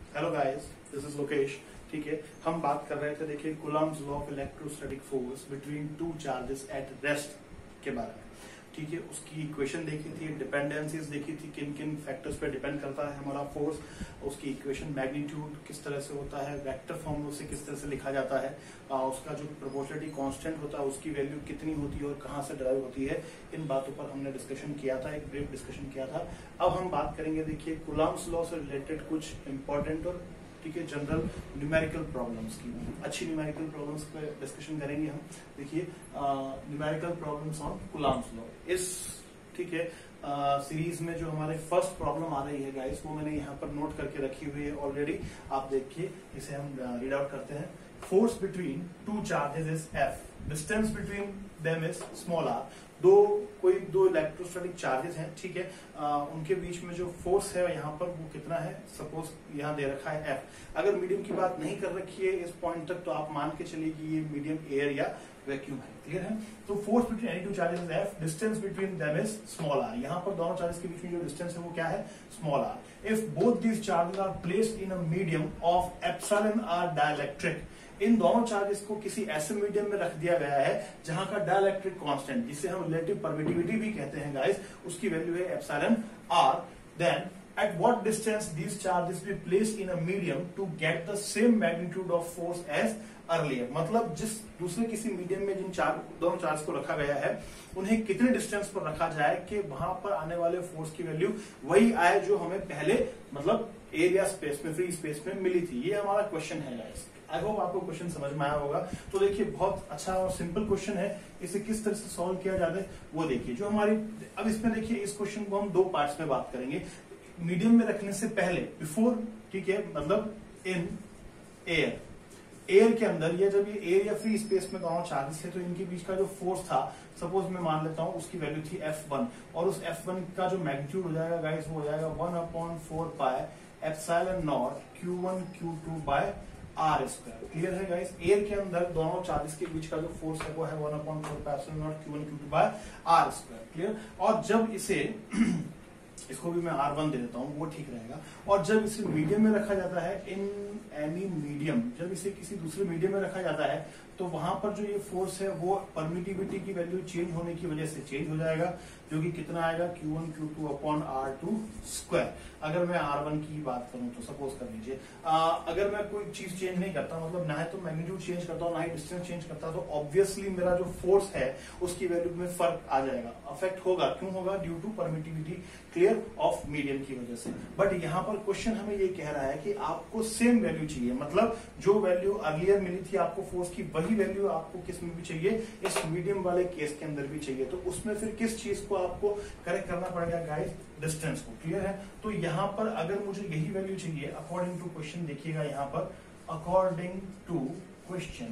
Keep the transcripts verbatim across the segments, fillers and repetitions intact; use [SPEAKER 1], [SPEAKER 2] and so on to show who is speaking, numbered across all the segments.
[SPEAKER 1] Hello guys, this is Lokesh. ठीक है, हम बात कर रहे थे देखिए Coulomb's law of electrostatic force between two charges at rest के बारे में। ठीक है, उसकी इक्वेशन देखी थी, डिपेंडेंसीज देखी थी, किन किन फैक्टर्स पे डिपेंड करता है हमारा फोर्स, उसकी इक्वेशन मैग्नीट्यूड किस तरह से होता है, वेक्टर फॉर्म में उसे किस तरह से लिखा जाता है, आ, उसका जो प्रोपोर्शनलिटी कांस्टेंट होता है उसकी वैल्यू कितनी होती है और कहाँ से ड्राइव होती है। इन बातों पर हमने डिस्कशन किया था, एक ब्रीफ डिस्कशन किया था। अब हम बात करेंगे देखिए कूलम्ब्स लॉ से रिलेटेड कुछ इंपॉर्टेंट और ठीक है जनरल न्यूमेरिकल प्रॉब्लम्स की अच्छी न्यूमेरिकल प्रॉब्लम्स पे डिस्कशन करेंगे हम। देखिए numerical problems on Coulomb's law इस ठीक है सीरीज में जो हमारे फर्स्ट प्रॉब्लम आ रही है गाइस, वो मैंने यहाँ पर नोट करके रखी हुई है ऑलरेडी। आप देखिए, इसे हम रीड आउट करते हैं। Force between two charges is F, distance between them is small R. दो कोई दो इलेक्ट्रोस्टैटिक चार्जेस हैं, ठीक है, आ, उनके बीच में जो फोर्स है यहाँ पर वो कितना है, सपोज यहाँ दे रखा है एफ। अगर मीडियम की बात नहीं कर रखी है इस पॉइंट तक तो आप मान के चलिए कि ये मीडियम एयर या वैक्यूम है। क्लियर है? तो force between any two charges is F, distance between them is small R. यहाँ पर दोनों चार्जेस के बीच में जो डिस्टेंस है वो क्या है, small R. If both these charges are placed in a medium of epsilon R dielectric, इन दोनों चार्जेस को किसी ऐसे मीडियम में रख दिया गया है जहां का डाइलेक्ट्रिक कांस्टेंट, जिसे हम रिलेटिव परमिटिविटी भी कहते हैं गाइस, उसकी वैल्यू है epsilon R. Then at what distance these charges be placed in a medium to get the same magnitude of force as earlier. मतलब जिस दूसरे किसी मीडियम में जिन चार दोनों चार्ज को रखा गया है उन्हें कितने डिस्टेंस पर रखा जाए कि वहां पर आने वाले फोर्स की वैल्यू वही आए जो हमें पहले मतलब एरिया स्पेस में, फ्री स्पेस में मिली थी। ये हमारा क्वेश्चन है गाइस। आई होप आपको क्वेश्चन समझ में आया होगा। तो देखिए बहुत अच्छा और सिंपल क्वेश्चन है, इसे किस तरह से सॉल्व किया जाता है वो देखिए। जो हमारी अब इसमें देखिए इस क्वेश्चन को हम दो पार्ट्स में बात करेंगे। मीडियम में रखने से पहले, बिफोर, ठीक है, मतलब इन एयर एयर के अंदर या जब ये एयर या फ्री स्पेस में दोनों चार्जेस है तो इनके बीच का जो फोर्स था, सपोज मैं मान लेता हूं उसकी वैल्यू थी एफ वन, और उस एफ वन का जो मैग्नीट्यूड हो जाएगा गाइस वो हो जाएगा one upon four pi epsilon naught Q one Q two by R square. Clear है गाइस? एयर के अंदर दोनों चार्जेस के बीच का जो फोर्स है वो है one upon four pi epsilon naught Q one Q two by R square. Clear? और जब इसे इसको भी मैं आर वन दे देता हूं, वो ठीक रहेगा। और जब इसे मीडियम में रखा जाता है, इन एनी मीडियम, जब इसे किसी दूसरे मीडियम में रखा जाता है तो वहां पर जो ये फोर्स है वो परमिटिविटी की वैल्यू चेंज होने की वजह से चेंज हो जाएगा, जो कि कितना आएगा Q one Q two upon R two square. अगर मैं आर वन की बात करूं तो सपोज कर लीजिए अगर मैं कोई चीज चेंज नहीं करता, मतलब ना है तो मैग्नीट्यूड चेंज करता हूं ना ही डिस्टेंस चेंज करता, तो ऑब्वियसली मेरा जो फोर्स है उसकी वैल्यू में फर्क आ जाएगा, अफेक्ट होगा। क्यों होगा? Due to permittivity clear of medium की वजह से। बट यहाँ पर क्वेश्चन हमें ये कह रहा है कि आपको सेम वैल्यू चाहिए, मतलब जो वैल्यू अर्लियर मिली थी आपको फोर्स की, वही वैल्यू आपको किस में भी चाहिए, इस मीडियम वाले केस के अंदर भी चाहिए। तो उसमें फिर किस चीज को आपको करेक्ट करना पड़ेगा गाइस? डिस्टेंस को। क्लियर है? तो यहाँ पर अगर मुझे यही वैल्यू चाहिए अकॉर्डिंग टू क्वेश्चन, देखिएगा यहाँ पर according to question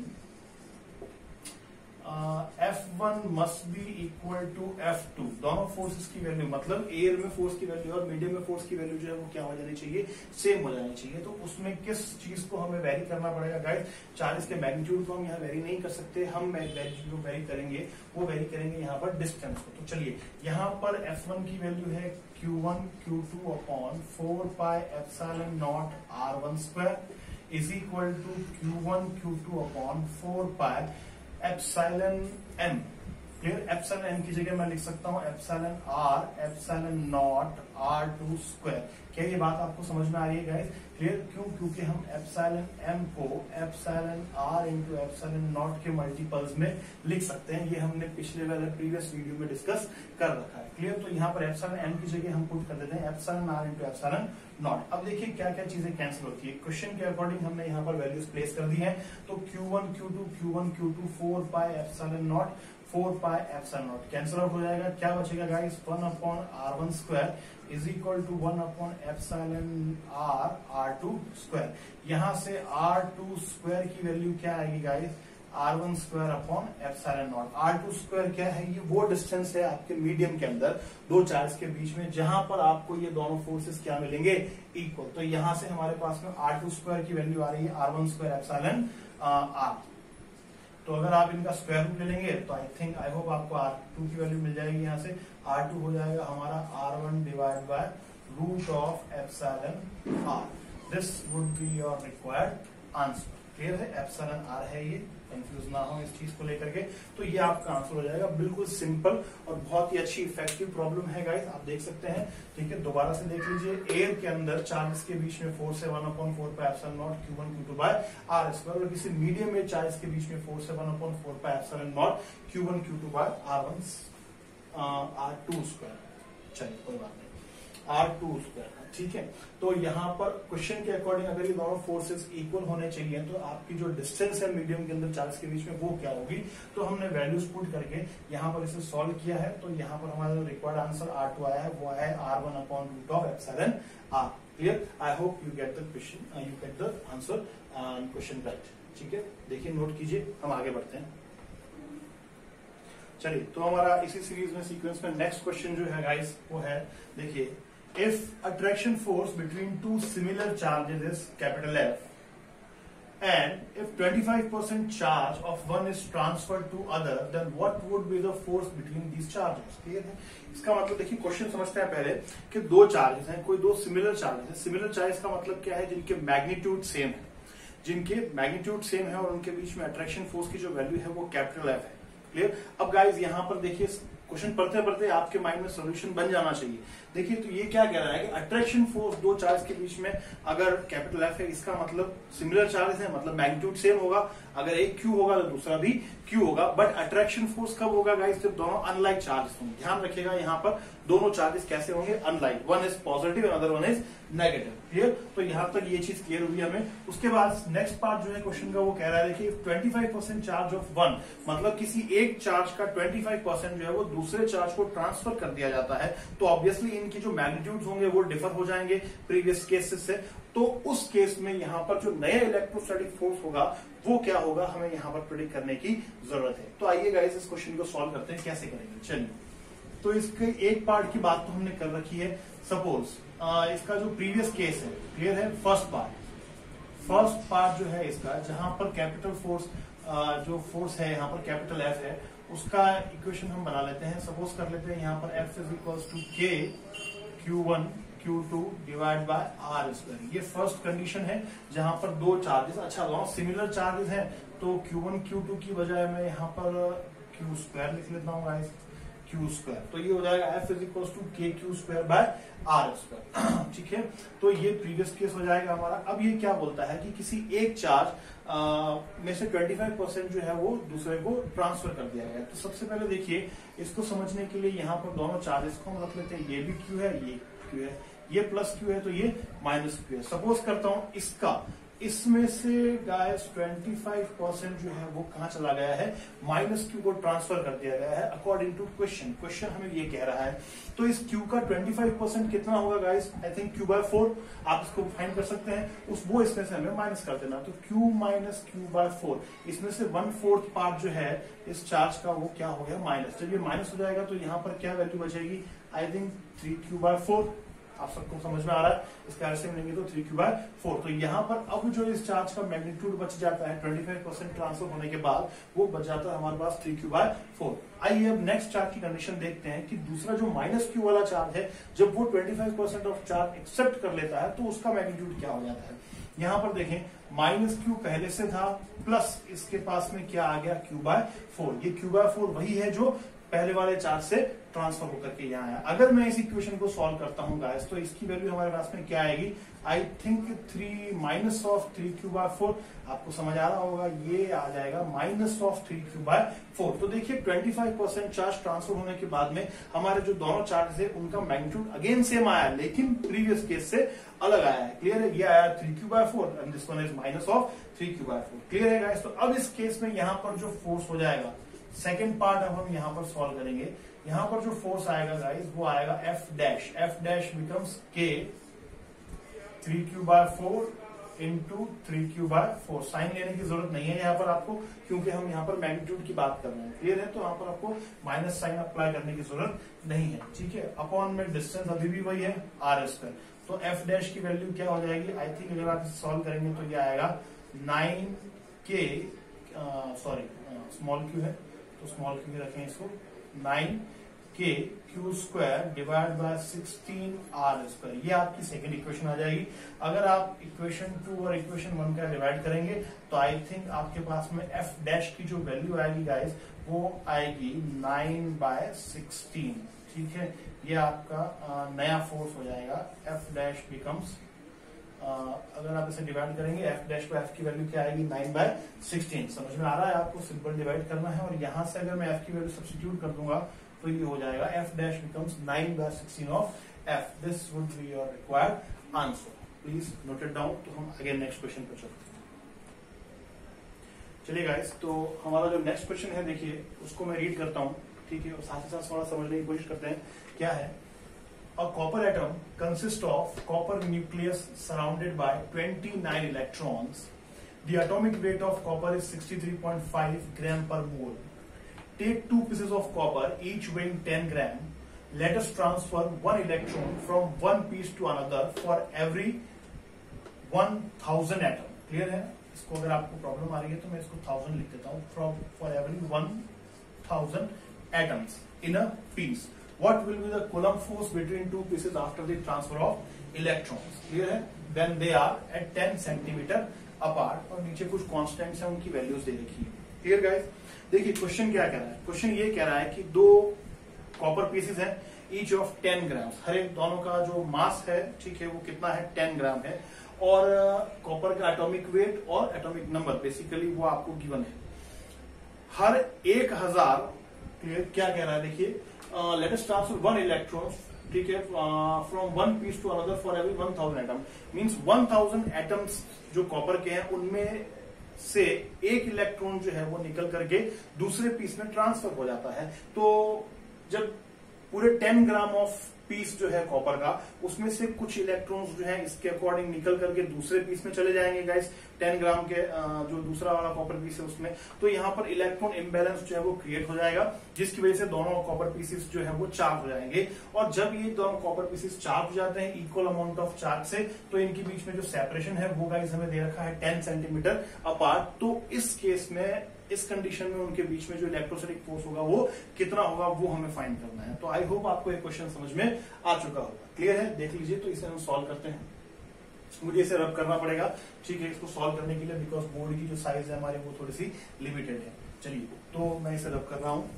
[SPEAKER 1] F one must be equal to F two. दोनों फोर्सेस की वैल्यू, मतलब एयर में फोर्स की वैल्यू और मीडियम में फोर्स की वैल्यू जो है वो क्या हो जानी चाहिए, सेम हो जानी चाहिए। तो उसमें किस चीज को हमें वेरी करना पड़ेगा गाइस? चार्जेस के मैग्नीट्यूड को हम यहाँ वेरी नहीं कर सकते, हम जो वेरी करेंगे वो वेरी करेंगे यहाँ पर डिस्टेंस को। तो चलिए यहाँ पर एफ वन की वैल्यू है Q one Q two upon four pi epsilon naught R one square is equal to Q one Q two upon four pi epsilon M. Clear? Epsilon M की जगह मैं लिख सकता हूं epsilon R epsilon naught R two square. क्या ये बात आपको समझ में आ रही है गाइस? क्लियर? क्यों? क्योंकि हम एप्सिलॉन एम को epsilon R into epsilon naught के मल्टीपल्स में लिख सकते हैं। ये हमने पिछले वाले प्रीवियस वीडियो में डिस्कस कर रखा है। क्लियर? तो यहाँ पर एप्सिलॉन एम की जगह हम पुट कर देते हैं epsilon R into epsilon naught. अब देखिए क्या क्या चीजें कैंसिल होती है। क्वेश्चन के अकॉर्डिंग हमने यहाँ पर वैल्यूज प्लेस कर दी है। तो Q one Q two Q one Q two four pi epsilon naught four pi epsilon naught cancel out हो जाएगा। क्या बचेगा guys? One upon R one square is equal to one upon epsilon R R two square. यहां से R two square की value क्या आएगी guys? R one square upon epsilon naught. R two square क्या है? ये वो डिस्टेंस है आपके मीडियम के अंदर दो चार्ज के बीच में जहां पर आपको ये दोनों फोर्सेस क्या मिलेंगे? इक्वल। तो यहां से हमारे पास में आर टू स्क्वायर की वैल्यू आ रही है R one square epsilon R. तो अगर आप इनका स्क्वायर रूट ले लेंगे तो आई थिंक आई होप आपको आर टू की वैल्यू मिल जाएगी। यहाँ से आर टू हो जाएगा हमारा R one divide by root of epsilon R. This would be your required answer. Clear है, एप्सिलॉन आर है ये, कंफ्यूज ना हो इस चीज को लेकर के। तो ये आपका आंसर हो जाएगा, बिल्कुल सिंपल और बहुत ही अच्छी इफेक्टिव प्रॉब्लम है गाइस, आप देख सकते हैं। ठीक है, दोबारा से देख लीजिए, एयर के अंदर चार्जेस के बीच में फोर्स है one upon four pi epsilon naught Q one Q two by R square, और किसी मीडियम में चार्जेस के बीच में फोर्स है one upon four pi epsilon naught Q one Q two by R one R two square. चलिए कोई बात नहीं, आर टू स्क्वायर। ठीक है, तो यहाँ पर क्वेश्चन के अकॉर्डिंग अगर ये दोनों फोर्सेस इक्वल होने चाहिए तो आपकी जो डिस्टेंस है मीडियम के अंदर चार्ज के बीच में वो क्या होगी। तो हमने वैल्यूज पुट करके यहाँ पर इसे सॉल्व किया है। तो यहाँ पर हमारा जो रिक्वायर्ड आंसर आर टू आया है वो आया है R one upon root of epsilon R. Clear, I hope you get the question, you get the answer question right. ठीक है, देखिए नोट कीजिए, हम आगे बढ़ते हैं। चलिए, तो हमारा इसी सीरीज में सीक्वेंस में नेक्स्ट क्वेश्चन जो है गाइस वो है, देखिए, if attraction force between two similar charges is capital F and if twenty-five percent charge of one is transferred to other, then what would be the force between these charges? Clear है, इसका मतलब देखिए question समझते हैं पहले कि दो charges हैं, कोई दो सिमिलर चार्जेस हैं। सिमिलर चार्जेस का मतलब क्या है, जिनके मैग्नीट्यूड सेम है, जिनके मैग्नीट्यूड सेम है और उनके बीच में अट्रैक्शन फोर्स की जो वैल्यू है वो कैपिटल एफ है। क्लियर, अब गाइज यहाँ पर देखिए क्वेश्चन पढ़ते पढ़ते आपके माइंड में सॉल्यूशन बन जाना चाहिए। देखिए, तो ये क्या कह रहा है कि अट्रैक्शन फोर्स दो चार्ज के बीच में अगर कैपिटल एफ है, इसका मतलब सिमिलर चार्जेस है, मतलब मैग्नीट्यूड सेम होगा। अगर एक क्यू होगा तो दूसरा भी क्यू होगा। बट अट्रैक्शन फोर्स कब होगा गाइस, जब दोनों अनलाइक चार्जेस होंगे। ध्यान रखिएगा यहाँ पर दोनों चार्जेस कैसे होंगे, unlike, one is positive and other one is negative. Clear, तो यहाँ तक ये चीज क्लियर हुई हमें। उसके बाद नेक्स्ट पार्ट जो है क्वेश्चन का वो कह रहा है, देखिए twenty five percent charge of one, मतलब किसी एक चार्ज का ट्वेंटी फाइव परसेंट जो है वो दूसरे चार्ज को ट्रांसफर कर दिया जाता है, तो ऑब्वियसली इनकी जो मैग्नीट्यूड होंगे वो डिफर हो जाएंगे प्रीवियस केसेस से। तो उस केस में यहाँ पर जो नया इलेक्ट्रोस्टैटिक फोर्स होगा वो क्या होगा, हमें यहाँ पर प्रेडिक्ट करने की जरूरत है। तो आइए गाइस इस क्वेश्चन को सॉल्व करते हैं, कैसे करेंगे। चलिए, तो इसके एक पार्ट की बात तो हमने कर रखी है। सपोज इसका जो प्रीवियस केस है, क्लियर है, फर्स्ट पार्ट फर्स्ट पार्ट जो है इसका, जहां पर कैपिटल फोर्स जो फोर्स है यहाँ पर कैपिटल एफ है, उसका इक्वेशन हम बना लेते हैं। सपोज कर लेते हैं यहाँ पर एफ इज इक्वल्स टू के Q one Q two divide by R square. ये फर्स्ट कंडीशन है जहां पर दो चार्जेस, अच्छा दोनों सिमिलर चार्जेस हैं, तो क्यू वन क्यू टू की बजाय मैं यहाँ पर क्यू स्क्वायर लिख लेता हूँ गाइस, क्यू स्क्वायर। तो ये हो जाएगा एफ इज इक्वल्स टू के Q square by R square. ठीक है, तो ये प्रीवियस केस हो जाएगा हमारा। अब ये क्या बोलता है कि किसी एक चार्ज में से पच्चीस परसेंट जो है वो दूसरे को ट्रांसफर कर दिया गया। तो सबसे पहले देखिए, इसको समझने के लिए यहाँ पर दोनों चार्जेस को हम रख लेते हैं, ये भी क्यू है, ये क्यू है, ये प्लस क्यू है तो ये माइनस क्यू है। सपोज करता हूं इसका, इसमें से गाइस पच्चीस परसेंट जो है वो कहां चला गया है, माइनस क्यू को ट्रांसफर कर दिया गया है अकॉर्डिंग टू क्वेश्चन। क्वेश्चन हमें ये कह रहा है, तो इस क्यू का पच्चीस परसेंट कितना होगा guys, I think Q by four, आप इसको फाइंड कर सकते हैं। उस वो इसमें से हमें माइनस कर देना, तो Q minus Q by four, इसमें से वन फोर्थ पार्ट जो है इस चार्ज का वो क्या हो गया, माइनस। जब ये माइनस हो जाएगा तो यहाँ पर क्या वैल्यू बचेगी, I think three Q by four. आप सबको समझ में आ रहा है, इसका एलसीएम लेंगे तो थ्री क्यू बाय फोर। तो यहाँ पर अब जो इस चार्ज का मैग्नीट्यूड बच जाता है पच्चीस परसेंट ट्रांसफर होने के बाद, वो बच जाता है हमारे पास थ्री क्यू बाय फोर। आइए अब नेक्स्ट चार्ज की कंडीशन देखते हैं कि दूसरा जो माइनस क्यू वाला चार्ज है, जब वो पच्चीस परसेंट ऑफ चार्ज एक्सेप्ट कर लेता है तो उसका मैग्नीट्यूड क्या हो जाता है। यहाँ पर देखें, माइनस क्यू पहले से था, प्लस इसके पास में क्या आ गया, क्यू बाय फोर। ये क्यू बाय फोर वही है जो पहले वाले चार्ज से ट्रांसफर होकर के यहाँ आया। अगर मैं इस इक्वेशन को सॉल्व करता हूँ गाइस, तो इसकी वैल्यू हमारे पास में क्या आएगी, I think three minus of three Q by four. आपको समझ आ रहा होगा, ये आ जाएगा minus of three Q by four. तो देखिए पच्चीस परसेंट चार्ज ट्रांसफर होने के बाद में हमारे जो दोनों चार्ज है उनका मैग्नीट्यूड अगेन सेम आया, लेकिन प्रीवियस केस से अलग आया है। क्लियर है, ये आया three Q by four and this one is minus of three Q by four. Clear है गाइस, तो अब इस केस में यहाँ पर जो फोर्स हो जाएगा, सेकेंड पार्ट अब हम यहाँ पर सॉल्व करेंगे। यहाँ पर जो फोर्स आएगा गाइस वो आएगा F dash, F dash becomes K three Q by four into three Q by four. Sign लेने की जरूरत नहीं है यहाँ पर आपको, क्योंकि हम यहाँ पर मैग्नीट्यूड की बात कर रहे हैं। क्लियर है, तो यहाँ पर आपको माइनस साइन अप्लाई करने की जरूरत नहीं है। ठीक है, अपॉन में डिस्टेंस अभी भी वही है, आर स्क्वायर। तो एफ डैश की वैल्यू क्या हो जाएगी, आई थिंक अगर आप सॉल्व करेंगे तो ये आएगा नाइन के, सॉरी स्मॉल क्यू है तो स्मॉल क्यू रखें इसको, nine K Q square divide by sixteen R square, ये आपकी सेकंड इक्वेशन आ जाएगी। अगर आप इक्वेशन टू और इक्वेशन वन का डिवाइड करेंगे तो आई थिंक आपके पास में एफ डैश की जो वैल्यू आएगी गाइस वो आएगी नाइन बाय सिक्सटीन। ठीक है, ये आपका आ, नया फोर्स हो जाएगा। एफ डैश बिकम्स, अगर आप इसे डिवाइड करेंगे एफ डैश को एफ की वैल्यू क्या आएगी नाइन बाय सिक्सटीन। समझ में आ रहा है आपको, सिंपल डिवाइड करना है और यहां से अगर मैं एफ की वैल्यू सब्स्टिट्यूट कर दूंगा तो ये हो जाएगा F dash becomes nine by sixteen of F. This would be your required answer. Please note it down. तो हम अगेन नेक्स्ट क्वेश्चन पर चलते हैं। चलिए गाइस, तो हमारा जो नेक्स्ट क्वेश्चन है देखिए उसको मैं रीड करता हूँ। ठीक है, और साथ ही साथ थोड़ा समझने की कोशिश करते हैं क्या है। A copper atom consists of copper nucleus surrounded by twenty-nine electrons. The atomic weight of copper is sixty-three point five gram per mole. Take two pieces of copper, each weighing ten gram. Let us transfer one electron from one piece to another for every one thousand atom. Clear है? इसको अगर आपको problem आ रही है तो मैं इसको thousand लिख देता हूँ। From for every one thousand atoms in a piece. What will be the Coulomb force between two pieces after the transfer of electrons? Clear है? When they are at ten centimeter apart। और नीचे कुछ constants हैं, उनकी values दे रखी है। Clear guys? देखिए question क्या कह रहा है। क्वेश्चन ये कह रहा है कि दो कॉपर पीसेस हैं, ईच ऑफ टेन ग्राम। हर एक दोनों का जो मास है, ठीक है, वो कितना है टेन ग्राम है। और कॉपर का एटॉमिक वेट और एटॉमिक नंबर बेसिकली वो आपको गिवन है। हर एक हजार, क्लियर क्या कह रहा है देखिए, let us transfer one electron, ठीक है, from one piece to another for every one thousand atom. Means one thousand atoms जो कॉपर के हैं उनमें से एक इलेक्ट्रॉन जो है वो निकल करके दूसरे पीस में ट्रांसफर हो जाता है। तो जब पूरे टेन ग्राम ऑफ पीस जो है कॉपर का, उसमें से कुछ इलेक्ट्रॉन्स जो है इसके अकॉर्डिंग निकल करके दूसरे पीस में चले जाएंगे गाइस, टेन ग्राम के जो दूसरा वाला कॉपर पीस है उसमें। तो यहाँ पर इलेक्ट्रॉन इम्बैलेंस जो है वो क्रिएट हो जाएगा, जिसकी वजह से दोनों कॉपर पीसेस जो है वो चार्ज हो जाएंगे। और जब ये दोनों कॉपर पीसेस चार्ज हो जाते हैं इक्वल अमाउंट ऑफ चार्ज से, तो इनके बीच में जो सेपरेशन है वो गाइस हमें दे रखा है टेन सेंटीमीटर अपार्ट। तो इस केस में, इस कंडीशन में उनके बीच में जो इलेक्ट्रोस्टैटिक फोर्स होगा वो कितना होगा वो हमें फाइंड करना है। तो आई होप आपको ये क्वेश्चन समझ में आ चुका होगा। क्लियर है? देख लीजिए। तो इसे हम सॉल्व करते हैं। मुझे इसे रब करना पड़ेगा, ठीक है, इसको सॉल्व करने के लिए, बिकॉज बोर्ड की जो साइज है हमारी वो थोड़ी सी लिमिटेड है। चलिए, तो मैं इसे रब कर रहा हूं।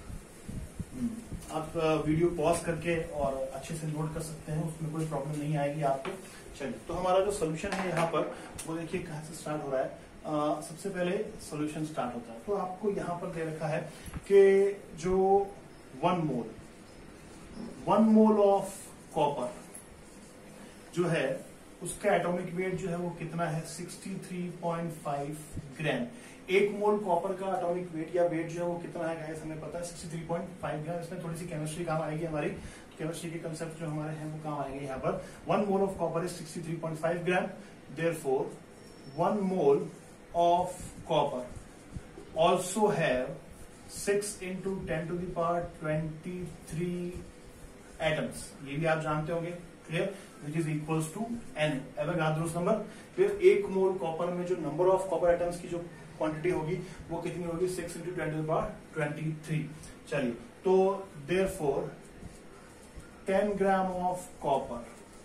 [SPEAKER 1] आप वीडियो पॉज करके और अच्छे से नोट कर सकते हैं, उसमें कोई प्रॉब्लम नहीं आएगी आपको। चलिए, तो हमारा जो सोल्यूशन है यहाँ पर वो देखिए कहां से स्टार्ट हो रहा है। Uh, सबसे पहले सॉल्यूशन स्टार्ट होता है। तो आपको यहां पर दे रखा है कि जो one mole one mole of copper जो है उसका एटॉमिक वेट जो है वो कितना है sixty three point five gram. एक मोल कॉपर का एटॉमिक वेट या वेट जो है वो कितना है गाइस हमें पता है sixty three point five gram. इसमें थोड़ी सी केमिस्ट्री काम आएगी हमारी, केमिस्ट्री के कंसेप्ट जो हमारे हैं वो काम आएंगे। यहाँ पर one mole of copper is sixty three point five gram. Therefore one mole of copper also have six into ten to the power twenty-three atoms। ये भी आप जानते होंगे, clear, which is equals to n Avogadro's number. फिर एक mole copper में जो number of copper atoms की जो क्वांटिटी होगी वो कितनी होगी six into ten to the power twenty three. चलिए, तो therefore ten gram of copper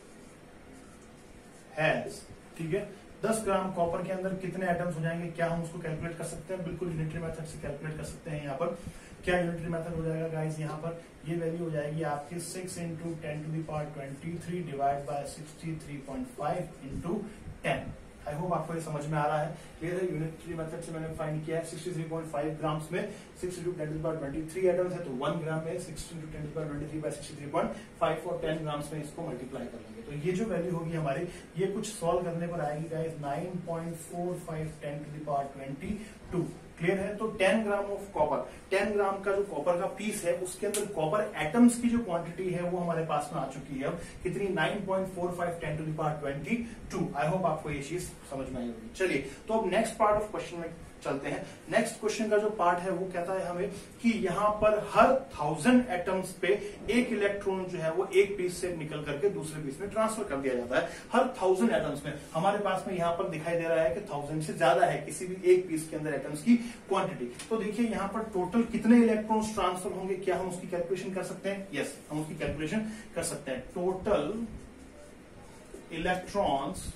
[SPEAKER 1] has, ठीक है, दस ग्राम कॉपर के अंदर कितने एटम्स हो जाएंगे, क्या हम उसको कैलकुलेट कर सकते हैं? बिल्कुल यूनिटरी मेथड से कैलकुलेट कर सकते हैं। यहाँ पर क्या यूनिटरी मेथड हो जाएगा गाइस, यहाँ पर ये वैल्यू हो जाएगी आपकी six into ten to the power twenty three divide by sixty three point five into ten. I hope आपको ये समझ में आ रहा है। क्लियर है? यूनिटरी मेथड से मैंने फाइंड किया है sixty three point five grams में six into ten to the power twenty three atoms है, तो वन ग्राम में six into ten to the power twenty three by sixty three point five और ten grams में इसको multiply कर लेंगे। तो ये जो वैल्यू होगी हमारी, ये कुछ सॉल्व करने पर आएगी guys nine point four five ten to the power twenty two. Clear है? तो ten gram of copper, ten gram का जो कॉपर का पीस है उसके अंदर कॉपर एटम्स की जो क्वांटिटी है वो हमारे पास में आ चुकी है। अब कितनी? Nine point four five ten to the power twenty two. I hope आपको ये चीज समझ में आई होगी। चलिए, तो अब नेक्स्ट पार्ट ऑफ क्वेश्चन में चलते हैं। नेक्स्ट क्वेश्चन का जो पार्ट है वो कहता है हमें कि यहाँ पर हर थाउजेंड एटम्स पे एक इलेक्ट्रॉन जो है वो एक पीस से निकल करके दूसरे पीस में ट्रांसफर कर दिया जाता है। हर थाउजेंड एटम्स में हमारे पास में यहाँ पर दिखाई दे रहा है कि थाउजेंड से ज्यादा है किसी भी एक पीस के अंदर एटम्स की क्वांटिटी। तो देखिए यहाँ पर टोटल कितने इलेक्ट्रॉन्स ट्रांसफर होंगे, क्या हम उसकी कैलकुलेशन कर सकते हैं? यस, हम उसकी कैलकुलेशन कर सकते हैं। Total electrons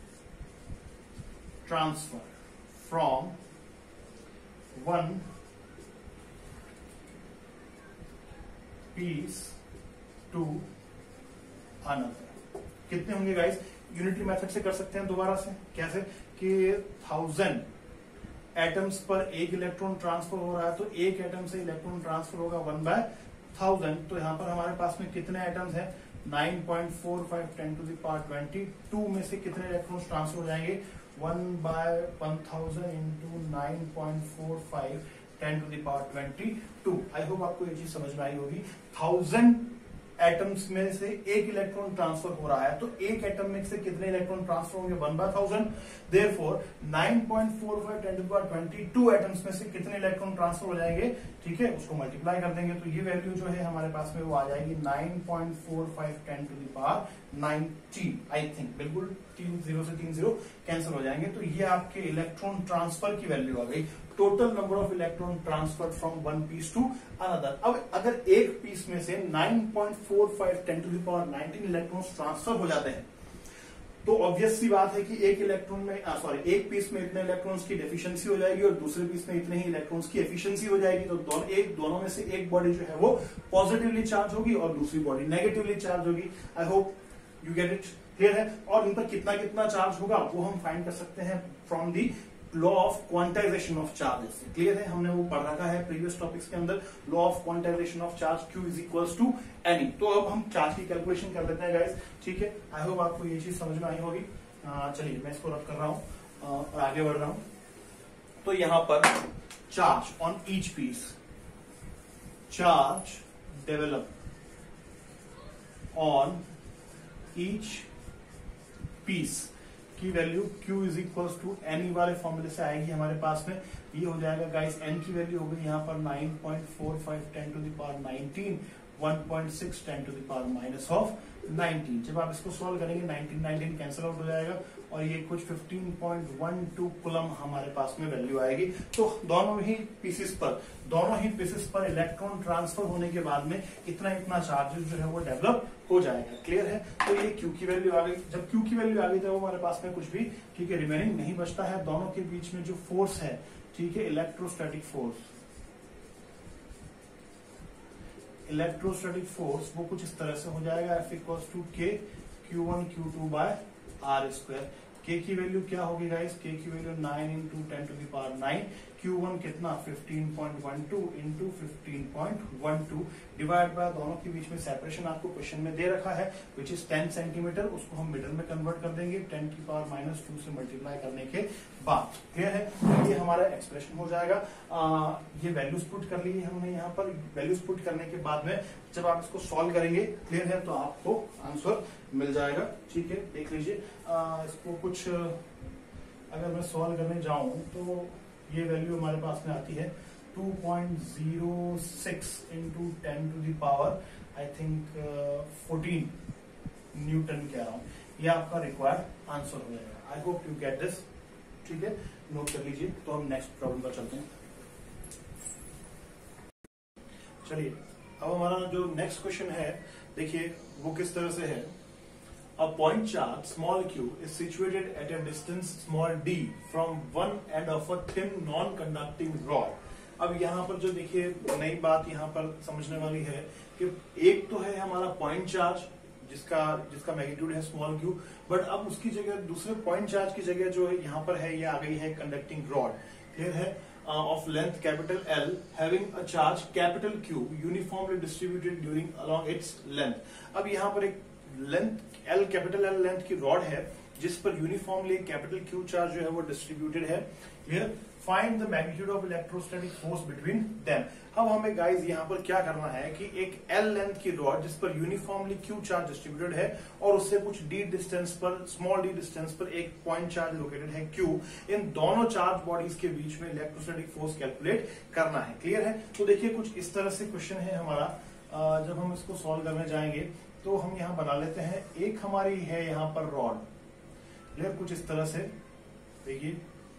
[SPEAKER 1] transfer from one piece to another कितने होंगे गाइस? यूनिटरी मेथड से कर सकते हैं दोबारा से। कैसे कि थाउजेंड एटम्स पर एक इलेक्ट्रॉन ट्रांसफर हो रहा है, तो एक एटम से इलेक्ट्रॉन ट्रांसफर होगा वन बाय थाउजेंड। तो यहां पर हमारे पास में कितने एटम्स हैं? Nine point four five ten to the power twenty two में से कितने इलेक्ट्रॉन्स ट्रांसफर हो जाएंगे? One by one thousand into nine point four five ten to the power twenty two. I hope आपको ये चीज समझ में आई होगी। थाउजेंड एटम्स में से एक इलेक्ट्रॉन ट्रांसफर हो रहा है, तो एक एटम में से कितने इलेक्ट्रॉन ट्रांसफर होंगे? One by thousand. Therefore nine point four five ten to the power twenty two atoms में से कितने इलेक्ट्रॉन ट्रांसफर हो जाएंगे? ठीक है, उसको मल्टीप्लाई कर देंगे तो ये वैल्यू जो है हमारे पास में वो आ जाएगी nine point four five ten to the power nineteen. I think बिल्कुल तीन जीरो से तीन जीरो कैंसिल हो जाएंगे। तो ये आपके इलेक्ट्रॉन ट्रांसफर की वैल्यू आ गई। Total number of electron transfer from one piece to another. अब अगर एक पीस में से nine point four five ten to the power nineteen electrons transfer हो जाते हैं, तो ऑब्वियस सी बात है कि एक इलेक्ट्रॉन में सॉरी एक पीस में इतने इलेक्ट्रॉन्स की डेफिशिएंसी हो जाएगी और दूसरे पीस में इतने ही इलेक्ट्रॉन्स की एफिशिएंसी हो जाएगी। तो दोनों एक दोनों में से एक बॉडी जो है वो पॉजिटिवली चार्ज होगी और दूसरी बॉडी नेगेटिवली चार्ज होगी। I hope you get it, clear है। और इन पर कितना कितना चार्ज होगा वो हम फाइंड कर सकते हैं from the law of quantization of charges. Clear है, हमने वो पढ़ रखा है प्रीवियस टॉपिक्स के अंदर, law of quantization of charge, Q is equals to N E. तो अब हम चार्ज की कैलकुलेशन कर लेते हैं गाइस, ठीक है। आई होप आपको ये चीज समझ में आई होगी। चलिए मैं इसको रब कर रहा हूं और आगे बढ़ रहा हूं। तो यहां पर charge on each piece, charge develop on each piece की value Q is equals to N वाले फॉर्मूले से आएगी हमारे पास में। ये हो जाएगा गाइस, एन की वैल्यू हो गई यहाँ पर nine point four five ten to the power nineteen, one point six ten to the power minus of nineteen. जब आप इसको सॉल्व करेंगे नाइनटीन नाइनटीन कैंसिल आउट हो जाएगा और ये कुछ fifteen point one two coulomb हमारे पास में वैल्यू आएगी। तो दोनों ही पीसेस पर दोनों ही पीसेस पर इलेक्ट्रॉन ट्रांसफर होने के बाद में इतना इतना चार्जेस जो है वो डेवलप हो जाएगा। क्लियर है। तो ये Q की वैल्यू आ गई। जब Q की वैल्यू आ गई तो हमारे पास में कुछ भी ठीक है रिमेनिंग नहीं बचता है। दोनों के बीच में जो फोर्स है, ठीक है, इलेक्ट्रोस्टैटिक फोर्स इलेक्ट्रोस्टैटिक फोर्स वो कुछ इस तरह से हो जाएगा, एफ इक्वल्स टू के Q one Q two by R square. K की वैल्यू क्या होगी गाइस? के की वैल्यू nine into ten to the power nine, Q one कितना fifteen point one two into fifteen point one two divide by दोनों के बीच में सेपरेशन आपको क्वेश्चन में दे रखा है विच इज टेन सेंटीमीटर। उसको हम मीटर में कन्वर्ट कर देंगे टेन की पावर माइनस टू से मल्टीप्लाई करने के बाद। क्लियर है। तो ये हमारा एक्सप्रेशन हो जाएगा। आ, ये वैल्यूज पुट कर ली हमने यहाँ पर। वैल्यूज पुट करने के बाद में जब आप इसको सॉल्व करेंगे, क्लियर है, तो आपको आंसर मिल जाएगा। ठीक है, देख लीजिए। इसको कुछ अगर मैं सॉल्व करने जाऊं तो ये वैल्यू हमारे पास में आती है two point zero six into ten to the power I think fourteen newton कह रहा हूं। ये आपका रिक्वायर्ड आंसर हो जाएगा। I hope you get this. ठीक है, नोट कर लीजिए। तो हम नेक्स्ट प्रॉब्लम पर चलते हैं। चलिए, अब हमारा जो नेक्स्ट क्वेश्चन है, देखिए वो किस तरह से है। A point charge small q is situated at a distance small d from one end of a thin non-conducting rod. अब यहाँ पर जो देखिए नई बात यहाँ पर समझने वाली है कि एक तो है हमारा पॉइंट चार्ज जिसका जिसका मैग्नीट्यूड है स्मॉल q, बट अब उसकी जगह दूसरे पॉइंट चार्ज की जगह जो है यहाँ पर है ये आ गई है कंडक्टिंग रॉड। क्लियर है। Of length capital L having a charge capital Q uniformly distributed during along its length. अब यहाँ पर एक length L capital L length की रॉड है जिस पर यूनिफॉर्मली कैपिटल क्यू चार्ज जो है वो डिस्ट्रीब्यूटेड है। Clear. Find the magnitude of electrostatic force between them. अब हमें गाइस यहाँ पर क्या करना है कि एक एल लेंथ की रॉड जिस पर यूनिफॉर्मली क्यू चार्ज डिस्ट्रीब्यूटेड है और उससे कुछ डी डिस्टेंस पर, स्मॉल डी डिस्टेंस पर एक पॉइंट चार्ज लोकेटेड है क्यू, इन दोनों चार्ज बॉडीज के बीच में इलेक्ट्रोस्टैटिक फोर्स कैलकुलेट करना है। क्लियर है। तो देखिए कुछ इस तरह से क्वेश्चन है हमारा। जब हम इसको सॉल्व करने जाएंगे तो हम यहाँ बना लेते हैं, एक हमारी है यहाँ पर रॉड। क्लियर। कुछ इस तरह से देखिए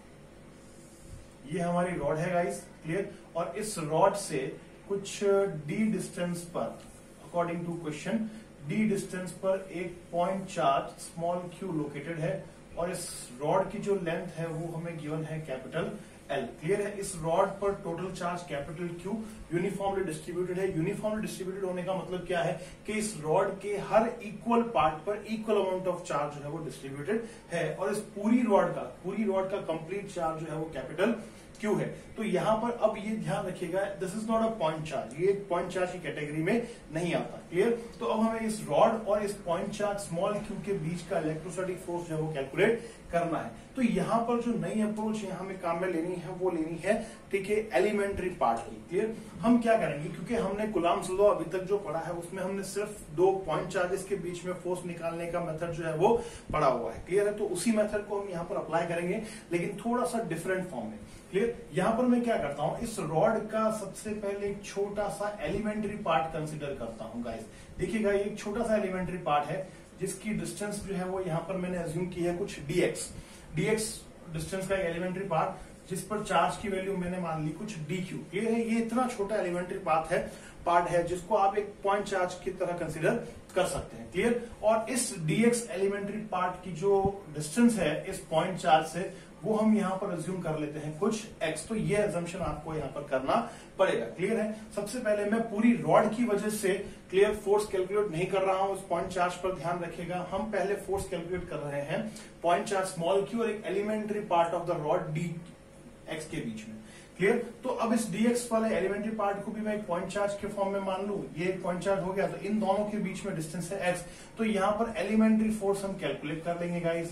[SPEAKER 1] ये हमारी रॉड है गाइस। क्लियर। और इस रॉड से कुछ डी डिस्टेंस पर, according to question, D distance पर एक point charge small Q located है और इस रॉड की जो लेंथ है वो हमें गिवन है कैपिटल एल। क्लियर है। इस रॉड पर total charge capital Q uniformly distributed है। यूनिफॉर्मली डिस्ट्रीब्यूटेड होने का मतलब क्या है कि इस रॉड के हर इक्वल पार्ट पर इक्वल अमाउंट ऑफ चार्ज जो है वो डिस्ट्रीब्यूटेड है और इस पूरी रॉड का पूरी रॉड का कंप्लीट चार्ज जो है वो कैपिटल क्यू है। तो यहां पर अब ये ध्यान रखिएगा, this is not a point charge, ये एक पॉइंट चार्ज की कैटेगरी में नहीं आता। क्लियर। तो अब हमें इस रॉड और इस पॉइंट चार्ज स्मॉल क्यू के बीच का इलेक्ट्रोस्टैटिक फोर्स जो है वो कैलकुलेट करना है। तो यहां पर जो नई अप्रोच यहां हमें काम में लेनी है वो लेनी है, ठीक है, एलिमेंट्री पार्ट की। क्लियर। हम क्या करेंगे, क्योंकि हमने कूलम्ब्स लॉ अभी तक जो पढ़ा है उसमें हमने सिर्फ दो पॉइंट चार्जेस के बीच में फोर्स निकालने का मेथड जो है वो पढ़ा हुआ है। क्लियर है। तो उसी मेथड को हम यहाँ पर अप्लाई करेंगे लेकिन थोड़ा सा डिफरेंट फॉर्म में। क्लियर। यहां पर मैं क्या करता हूं, इस रॉड का सबसे पहले एक छोटा सा एलिमेंट्री पार्ट कंसीडर करता हूं गाइस। देखिएगा ये एक छोटा सा एलिमेंट्री पार्ट है जिसकी डिस्टेंस जो है वो यहां पर मैंने अज्यूम की है कुछ डीएक्स। डीएक्स डिस्टेंस का एक एलिमेंट्री पार्ट जिस पर चार्ज की वैल्यू मैंने मान ली कुछ डी क्यू। क्लियर है। ये इतना छोटा एलिमेंट्री पार्ट है पार्ट है जिसको आप एक पॉइंट चार्ज की तरह कंसीडर कर सकते हैं। क्लियर। और इस डीएक्स एलिमेंट्री पार्ट की जो डिस्टेंस है इस पॉइंट चार्ज से वो हम यहां पर अज्यूम कर लेते हैं कुछ एक्स। तो ये अजम्पशन आपको यहां पर करना पड़ेगा। क्लियर है। सबसे पहले मैं पूरी रॉड की वजह से क्लियर फोर्स कैलकुलेट नहीं कर रहा हूं, उस पॉइंट चार्ज पर ध्यान रखिएगा। हम पहले फोर्स कैलकुलेट कर रहे हैं पॉइंट चार्ज स्मॉल क्यू और एक elementary part of the rod d x के बीच में। क्लियर। तो अब इस डीएक्स वाले एलिमेंट्री पार्ट को भी मैं एक पॉइंट चार्ज के फॉर्म में मान लूं, ये एक पॉइंट चार्ज हो गया। तो इन दोनों के बीच में डिस्टेंस है एक्स। तो यहां पर एलिमेंट्री फोर्स हम कैलकुलेट कर लेंगे guys.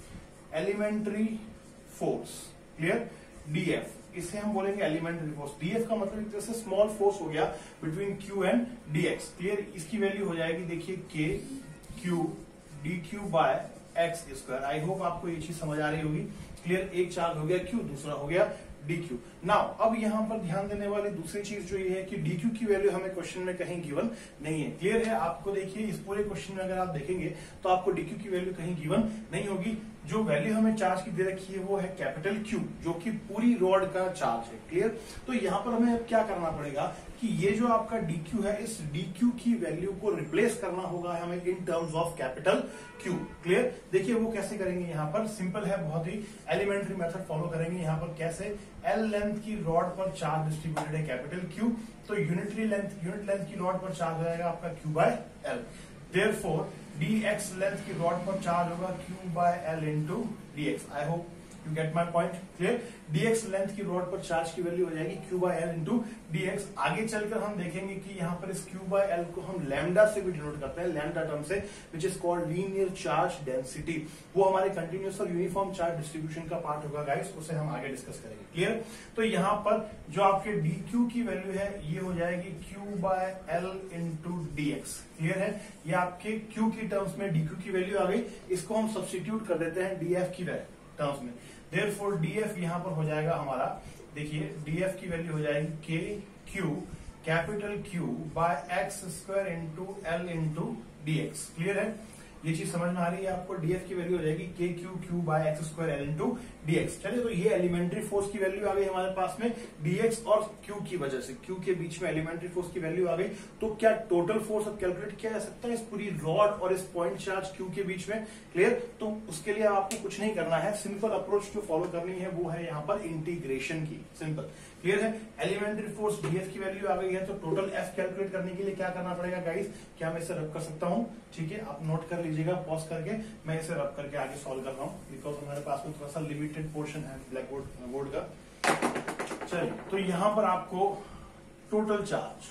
[SPEAKER 1] Elementary force. Clear. DF, इसे हम बोलेंगे एलिमेंट्री फोर्स। डीएफ का मतलब एक तरह से स्मॉल फोर्स हो गया between q and dx. Clear. इसकी वैल्यू हो जाएगी देखिए k q d q by x square. I hope आपको ये चीज समझ आ रही होगी। क्लियर। एक चार्ज हो गया क्यू, दूसरा हो गया डी क्यू। नाउ अब यहां पर ध्यान देने वाली दूसरी चीज जो ये है कि डी क्यू की वैल्यू हमें क्वेश्चन में कहीं गिवन नहीं है। क्लियर है। आपको देखिए इस पूरे क्वेश्चन में अगर आप देखेंगे तो आपको डी क्यू की वैल्यू कहीं गिवन नहीं होगी। जो वैल्यू हमें चार्ज की दे रखी है वो है कैपिटल क्यू, जो कि पूरी रॉड का चार्ज है। क्लियर। तो यहां पर हमें अब क्या करना पड़ेगा कि ये जो आपका डीक्यू है इस डीक्यू की वैल्यू को रिप्लेस करना होगा हमें in terms of capital Q. Clear. देखिए वो कैसे करेंगे, यहां पर सिंपल है, बहुत ही एलिमेंट्री मेथड फॉलो करेंगे। यहां पर कैसे, एल लेंथ की रॉड पर चार्ज डिस्ट्रीब्यूटेड है कैपिटल क्यू, तो यूनिटरी लेंथ यूनिट लेंथ की रॉड पर चार्ज हो जाएगा आपका q by l. Therefore dx length की रॉड पर चार्ज होगा q by l into dx। I hope you get my point. Clear. dx length की रॉड पर चार्ज की वैल्यू हो जाएगी q by l into dx। आगे चलकर हम देखेंगे कि यहाँ पर इस q बाय एल को हम लैम्डा से भी डिनोट करते हैं, लैम्डा टर्म से, which is called linear charge density. वो हमारे कंटिन्यूस और यूनिफॉर्म चार्ज डिस्ट्रीब्यूशन का पार्ट होगा गाइस, उसे हम आगे डिस्कस करेंगे। क्लियर। तो यहाँ पर जो आपके dq की वैल्यू है ये हो जाएगी q by l into dx। Clear है। ये आपके q की टर्म्स में dq की वैल्यू आ गई, इसको हम सब्स्टिट्यूट कर देते हैं df की टर्म्स में। देयरफॉर df यहां पर हो जाएगा हमारा, देखिए df की वैल्यू हो जाएगी k q capital Q by x square into l into dx. Clear है। ये चीज समझ में आ रही है आपको। डीएफ की वैल्यू हो जाएगी k q q by x square l into dx. चलिए, तो ये एलिमेंट्री फोर्स की वैल्यू आ गई हमारे पास में डीएक्स और क्यू की वजह से, क्यू के बीच में एलिमेंट्री फोर्स की वैल्यू आ गई। तो क्या टोटल फोर्स अब कैलकुलेट किया जा सकता है इस पूरी रॉड और इस पॉइंट चार्ज क्यू के बीच में। क्लियर। तो उसके लिए आपको कुछ नहीं करना है, सिंपल अप्रोच जो फॉलो करनी है वो है यहाँ पर इंटीग्रेशन की। सिंपल। क्लियर है। एलिमेंट्री फोर्स डीएफ की वैल्यू आ गई है, तो टोटल एफ कैलकुलेट करने के लिए क्या करना पड़ेगा गाइस, क्या मैं इसे रब कर सकता हूं? ठीक है, आप नोट कर लीजिएगा पॉज करके, मैं इसे रब करके आगे सॉल्व कर रहा हूं बिकॉज हमारे पास में थोड़ा सा लिमिटेड पोर्शन है ब्लैक बोर्ड बोर्ड का। चलिए, तो यहां पर आपको total charge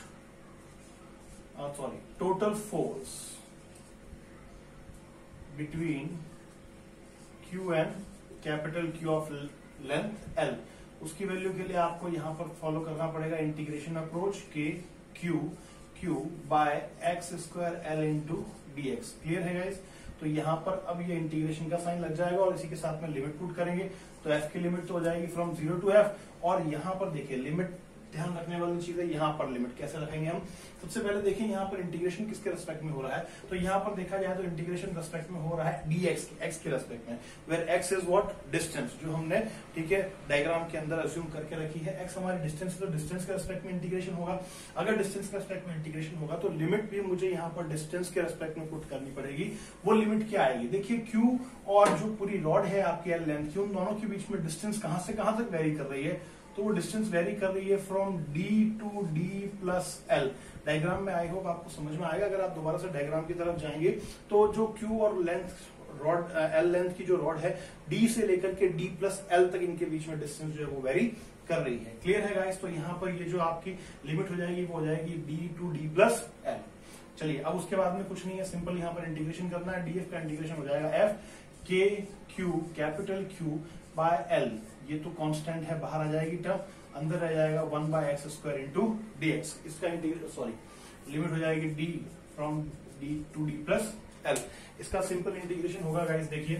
[SPEAKER 1] sorry total force between q and capital Q of length l, उसकी वैल्यू के लिए आपको यहां पर फॉलो करना पड़ेगा integration approach k q q by x square l into d x. Clear है गाइस? तो यहां पर अब ये इंटीग्रेशन का साइन लग जाएगा और इसी के साथ में लिमिट पुट करेंगे तो एफ की लिमिट तो हो जाएगी फ्रॉम जीरो टू एफ, और यहां पर देखिए लिमिट ध्यान रखने वाली चीज है, यहाँ पर लिमिट कैसे रखेंगे हम। सबसे पहले देखिए यहाँ पर इंटीग्रेशन किसके रेस्पेक्ट में हो रहा है, तो यहाँ पर देखा जाए तो इंटीग्रेशन रेस्पेक्ट में हो रहा है dx के, x के रेस्पेक्ट में, where x is what distance, जो हमने ठीक है डायग्राम के अंदर अज्यूम करके रखी है। x हमारी डिस्टेंस है तो डिस्टेंस के रेस्पेक्ट में इंटीग्रेशन होगा। अगर डिस्टेंस के रेस्पेक्ट में इंटीग्रेशन होगा तो लिमिट भी मुझे यहाँ पर डिस्टेंस के रेस्पेक्ट में पुट करनी पड़ेगी। वो लिमिट क्या आएगी, देखिए q और जो पूरी रॉड है आपकी एल लेंथ की, उन दोनों के बीच में डिस्टेंस कहां से कहां तक वेरी कर रही है, तो वो डिस्टेंस वेरी कर रही है from d to d plus l. Diagram में आई होप आपको समझ में आएगा। अगर आप दोबारा से डायग्राम की तरफ जाएंगे तो जो q और लेंथ रॉड एल लेंथ की जो रॉड है d से लेकर के d प्लस एल तक इनके बीच में डिस्टेंस जो है वो वेरी कर रही है। क्लियर है गाइस? तो यहाँ पर ये जो आपकी लिमिट हो जाएगी वो हो जाएगी d to d plus l. चलिए अब उसके बाद में कुछ नहीं है, सिंपल यहाँ पर इंटीग्रेशन करना है। df का इंटीग्रेशन हो जाएगा f k q capital Q by l, ये तो कांस्टेंट है, बाहर आ जाएगी टर्म, अंदर रह जाएगा one by x square into d x. इसका इंटीग्रेशन सॉरी लिमिट हो जाएगी d from d to d plus l. इसका सिंपल इंटीग्रेशन होगा गाइस, देखिए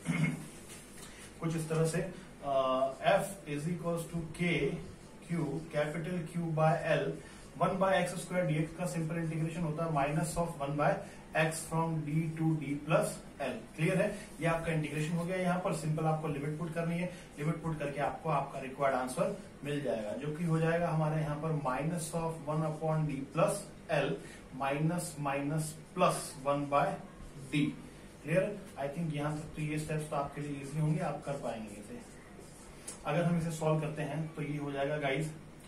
[SPEAKER 1] कुछ इस तरह से f इज इक्वल्स टू के q capital Q by l, one by x square d x का सिंपल इंटीग्रेशन होता है minus of one by x from d to d plus l. Clear है? ये आपका इंटीग्रेशन हो गया। यहाँ पर सिंपल आपको लिमिट पुट करनी है, लिमिट पुट करके आपको आपका रिक्वायर्ड आंसर मिल जाएगा, जो कि हो जाएगा हमारे यहाँ पर minus of one upon d plus l minus minus plus one by d. Clear? I think यहाँ तक तो ये स्टेप्स तो आपके लिए इजी होंगे, आप कर पाएंगे इसे। अगर हम इसे सॉल्व करते हैं तो ये हो जाएगा गाइज,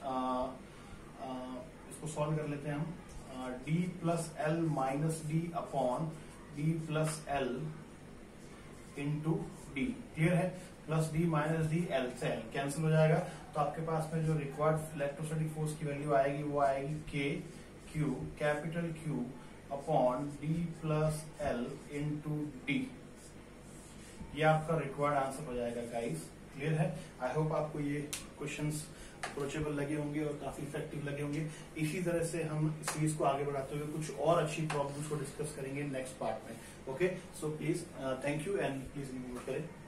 [SPEAKER 1] इसको सॉल्व कर लेते हैं हम, d plus l minus d upon d plus l into d. Clear है? Plus d minus d, l से एल कैंसिल हो जाएगा, तो आपके पास में जो रिक्वायर्ड इलेक्ट्रोस्टैटिक फोर्स की वैल्यू आएगी वो आएगी k q capital Q upon d plus l into d. ये आपका रिक्वायर्ड आंसर हो जाएगा गाइस। क्लियर है? आई होप आपको ये क्वेश्चंस अप्रोचेबल लगे होंगे और काफी इफेक्टिव लगे होंगे। इसी तरह से हम इस सीरीज को आगे बढ़ाते हुए कुछ और अच्छी प्रॉब्लम्स को डिस्कस करेंगे नेक्स्ट पार्ट में। Okay, so please thank you and please review करें।